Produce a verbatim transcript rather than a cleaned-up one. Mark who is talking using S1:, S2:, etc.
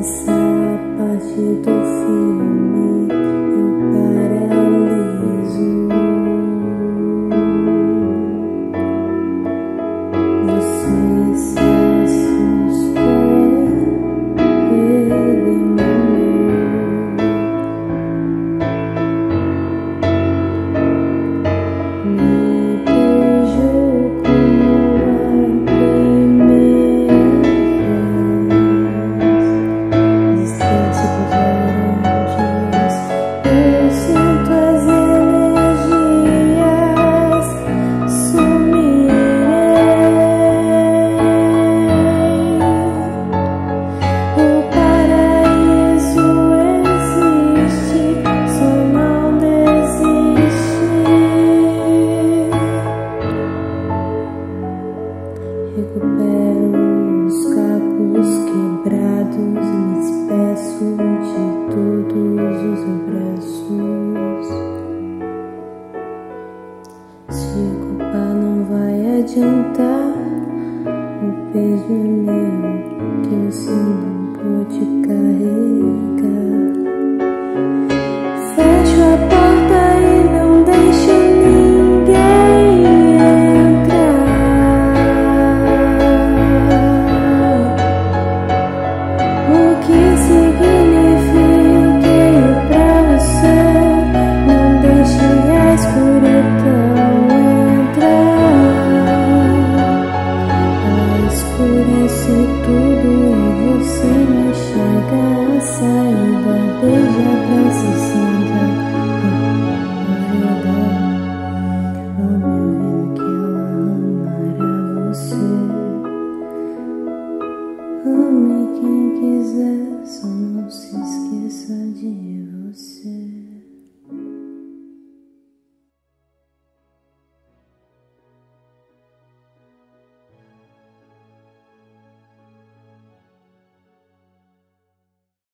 S1: essa parte do filme eu paraliso. Você se assustou, ele morreu. Me beijou como a primeira vez. Distância dos dias, eu sinto as energias sumirem. O paraíso existe, só não desiste. Recupero os cálculos quebrados e me despeço de todos os abraços. Se culpar não vai adiantar, o peso é meu que você não pode carregar.